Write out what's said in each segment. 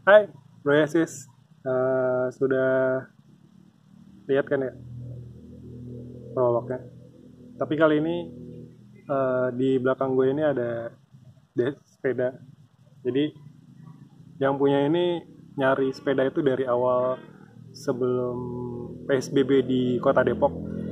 Hai, Bro Yesus. Sudah lihat kan ya prolognya? Tapi kali ini di belakang gue ini ada sepeda. Jadi yang punya ini nyari sepeda itu dari awal sebelum PSBB di Kota Depok.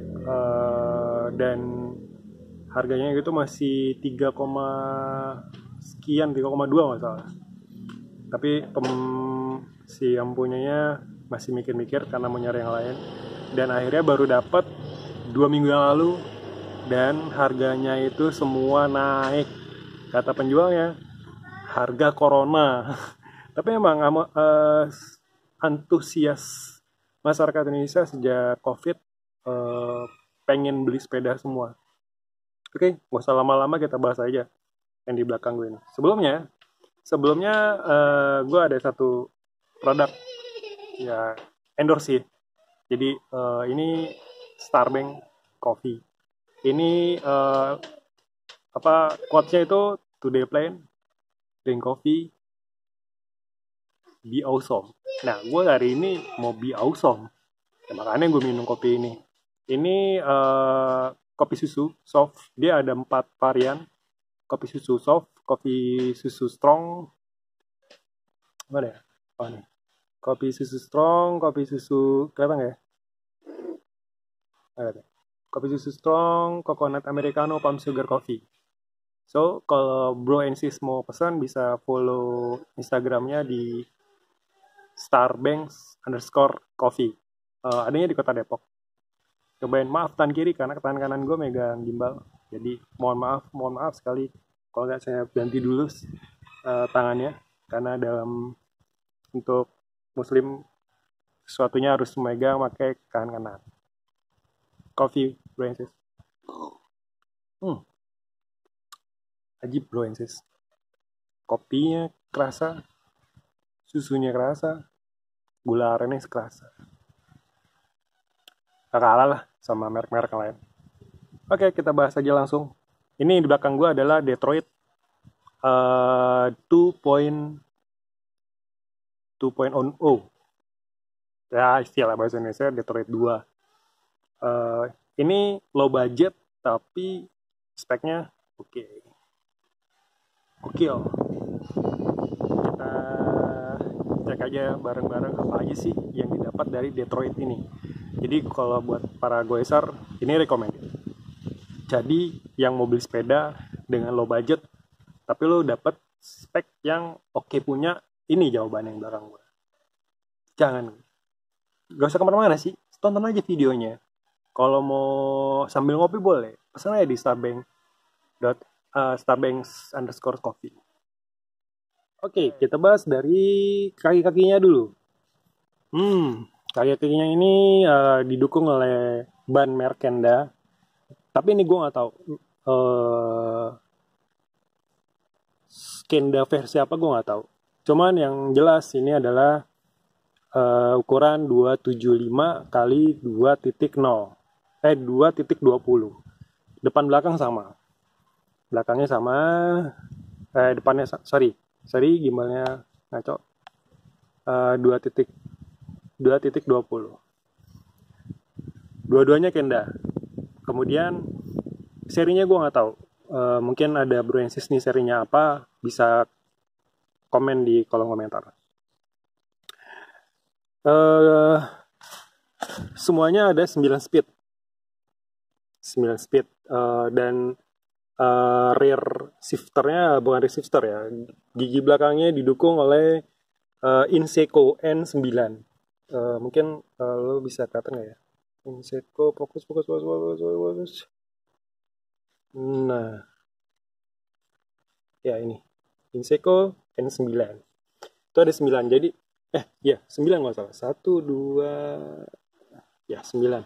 Dan harganya itu masih 3, sekian, 3,2 nggak salah. Tapi si yang punyanya masih mikir-mikir karena mau nyari yang lain, dan akhirnya baru dapat 2 minggu yang lalu, dan harganya itu semua naik. Kata penjualnya harga corona. Tapi emang antusias masyarakat Indonesia sejak COVID pengen beli sepeda semua. Oke, gak usah lama-lama, kita bahas aja yang di belakang gue ini. Sebelumnya gue ada satu produk ya endorse sih. Jadi ini Starbank Coffee. Ini quotes-nya itu today plain, drink coffee, be awesome. Nah, gue hari ini mau be awesome. Ya, makanya gue minum kopi ini. Ini kopi susu soft. Dia ada 4 varian. Kopi susu soft, kopi susu strong, mana ya? Oh, nih. Kopi susu strong, kopi susu, kelihatan nggak ya? Kopi susu strong, coconut americano, palm sugar coffee. So, kalau bro and sis mau pesan, bisa follow Instagramnya di starbanks_coffee. Adanya di Kota Depok. Cobain, maaf tangan kiri karena tangan kanan gue megang gimbal. Jadi mohon maaf sekali kalau nggak saya ganti dulu tangannya, karena dalam untuk muslim sesuatunya harus memegang pakai tangan kanan. Coffee, bro and sis. Ajib, bro and sis. Kopinya kerasa, susunya kerasa, gula arennya kerasa. Gak kalah lah sama merek-merek lain. Oke, kita bahas aja langsung. Ini di belakang gue adalah Detroit 2.0. Ya, istilah bahasa Indonesia Detroit 2. Ini low budget tapi speknya oke. Kita cek aja bareng-bareng apa aja sih yang didapat dari Detroit ini. Jadi kalau buat para goeser, ini recommended. Jadi yang mau beli sepeda dengan low budget tapi lo dapet spek yang oke punya, ini jawabannya yang belakang gue. Gak usah kemana-mana sih, tonton aja videonya. Kalau mau sambil ngopi boleh, pesan aja di starbanks_coffee. Oke, kita bahas dari kaki-kakinya dulu. Kaki-kakinya ini didukung oleh ban merek Kenda. Tapi ini gue nggak tahu Kenda versi apa, gue nggak tahu. Cuman yang jelas ini adalah ukuran 275 kali 2.0. 2.20. Depan belakang sama. Belakangnya sama. Depannya sorry gimbalnya ngaco. 2.20. Dua-duanya Kenda. Kemudian serinya gue nggak tahu. Mungkin ada bro and sis nih serinya apa, bisa komen di kolom komentar. Semuanya ada 9 speed dan rear shifternya bukan rear shifter ya, gigi belakangnya didukung oleh Inseco N9. Mungkin lo bisa kata nggak ya, Inseco, fokus. Nah ya, ini Inseco N9 itu ada 9, jadi 9 nggak salah, 1, 2, ya 9.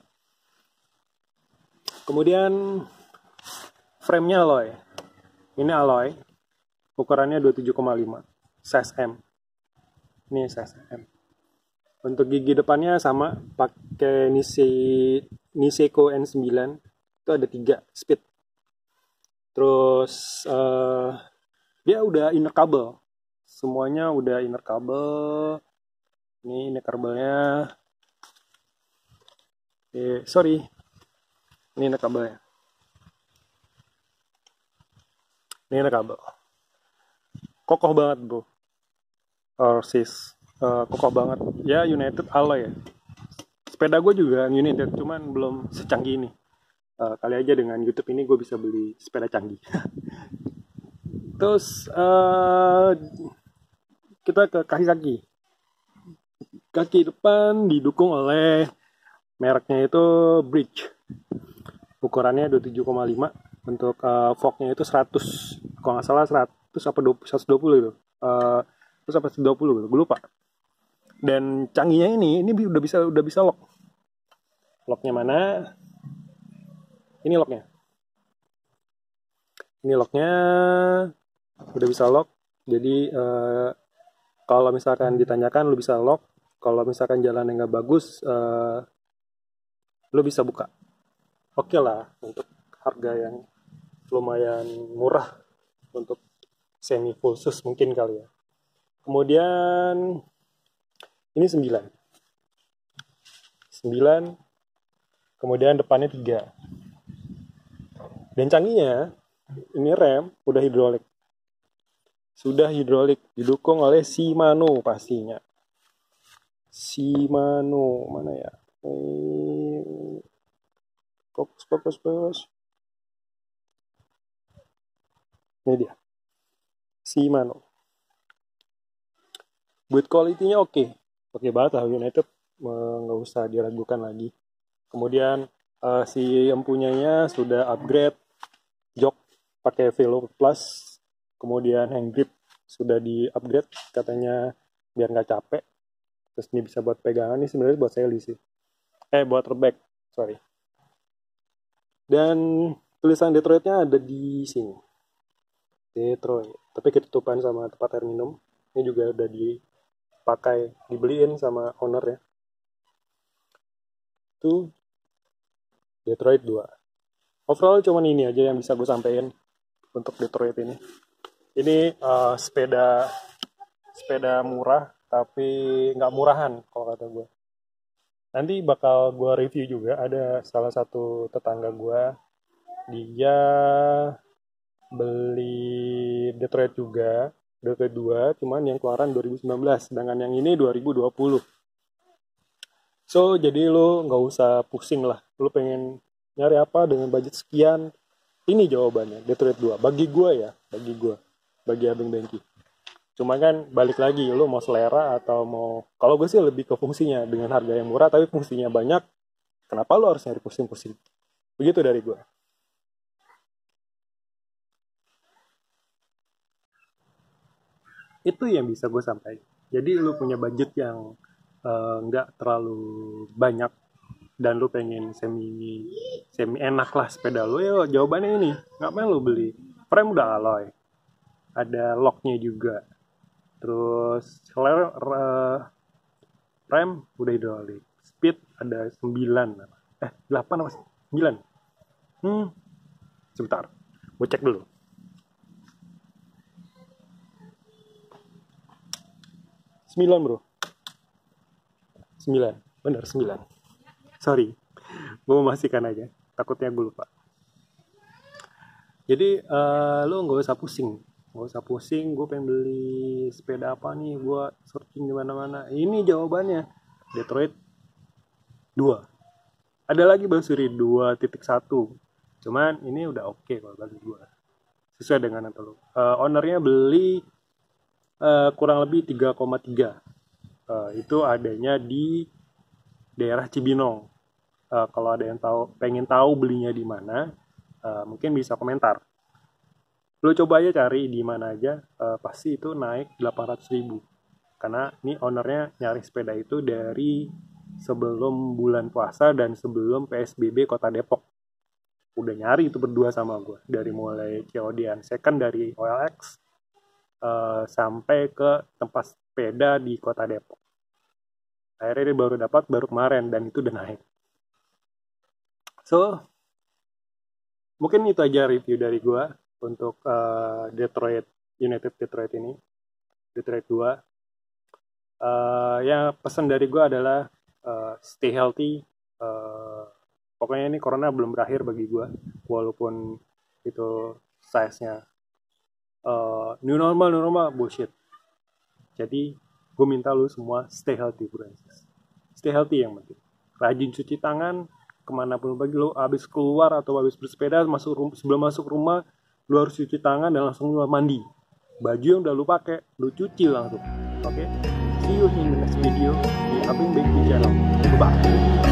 Kemudian frame-nya alloy. Ini alloy, ukurannya 27,5, size M. Ini size M. Untuk gigi depannya sama, pakai Niseco N9. Itu ada 3 speed. Terus dia udah inner kabel semuanya udah inner kabel. Ini kabelnya. Sorry, ini inner kabelnya. Ini inner kabel. Kokoh banget bro. Sis, kokoh banget. Ya United alloy ya. Sepeda gue juga United, cuman belum secanggih ini. Kali aja dengan YouTube ini gue bisa beli sepeda canggih. Terus kita ke kaki-kaki. Kaki depan didukung oleh mereknya itu Bridge. Ukurannya 27,5. Untuk forknya itu 100. Kalau nggak salah 100 apa 120 gitu. Terus apa 120 gitu, gue lupa. Dan canggihnya ini udah bisa lock. Locknya mana? Ini locknya. Ini locknya udah bisa lock. Jadi kalau misalkan ditanyakan lu bisa lock. Kalau misalkan jalan yang nggak bagus, lu bisa buka. Oke lah, untuk harga yang lumayan murah untuk semi full sus mungkin kali ya. Kemudian ini 9. Kemudian depannya 3. Dan canggihnya ini rem udah hidrolik. Sudah hidrolik, didukung oleh Shimano pastinya. Shimano mana ya? Fokus. Ini dia. Shimano. Build quality-nya oke banget lah United, nggak usah diragukan lagi. Kemudian si empunyanya sudah upgrade jok pakai Velo Plus. Kemudian hand grip sudah di upgrade katanya biar nggak capek. Terus ini bisa buat pegangan, ini sebenarnya buat seli sih. Buat reback, sorry. Dan tulisan Detroit-nya ada di sini. Detroit, tapi ketutupan sama tempat air minum. Ini juga udah dipakai, dibeliin sama owner ya. Itu Detroit 2. Overall cuman ini aja yang bisa gue sampein untuk Detroit ini. Ini sepeda murah tapi nggak murahan kalau kata gue. Nanti bakal gue review juga. Ada salah satu tetangga gue, dia beli Detroit juga, Detroit 2, cuman yang keluaran 2019, sedangkan yang ini 2020. So, jadi lo nggak usah pusing lah. Lo pengen nyari apa dengan budget sekian, ini jawabannya, Detroit 2. Bagi gue ya, bagi Abang Bengki. Cuma kan balik lagi, lo mau selera atau mau... Kalau gue sih lebih ke fungsinya, dengan harga yang murah tapi fungsinya banyak, kenapa lo harus nyari pusing-pusing? Begitu dari gue. Itu yang bisa gue sampaikan. Jadi lo punya budget yang nggak terlalu banyak, dan lu pengen semi enak lah sepeda lu, ya jawabannya ini. Ngapain lu beli? Frame udah alloy, ada locknya juga, terus rem udah hidrolik, speed ada 9, 8 apa 9? Sebentar, gue cek dulu. 9 bro, 9, bener 9. Sorry, gue memastikan aja, takutnya gue lupa. Jadi lo nggak usah pusing, gue pengen beli sepeda apa nih, gue searching di mana-mana. Ini jawabannya, Detroit 2. Ada lagi Basuri 2.1, cuman ini udah oke kalau bagi gue, sesuai dengan yang lo. Ownernya beli kurang lebih 3,3. Itu adanya di daerah Cibinong. Kalau ada yang pengen tahu belinya di mana, mungkin bisa komentar. Lo coba aja cari di mana aja, pasti itu naik 800.000. Karena ini ownernya nyari sepeda itu dari sebelum bulan puasa dan sebelum PSBB Kota Depok. Udah nyari itu berdua sama gue, dari mulai COD-an second dari OLX sampai ke tempat sepeda di Kota Depok. Akhirnya dia baru dapat baru kemarin, dan itu udah naik. So, mungkin itu aja review dari gue untuk United Detroit ini. di trade 2. Ya pesan dari gue adalah stay healthy. Pokoknya ini corona belum berakhir bagi gue, walaupun itu size-nya new normal bullshit. Jadi gue minta lu semua stay healthy, bro. Stay healthy yang penting. Rajin cuci tangan kemanapun pergi, lu habis keluar atau habis bersepeda sebelum masuk rumah lu harus cuci tangan dan langsung lu mandi. Baju yang udah lu pakai lu cuci langsung. Oke? See you in the next video di Abing Baby Channel. Bye.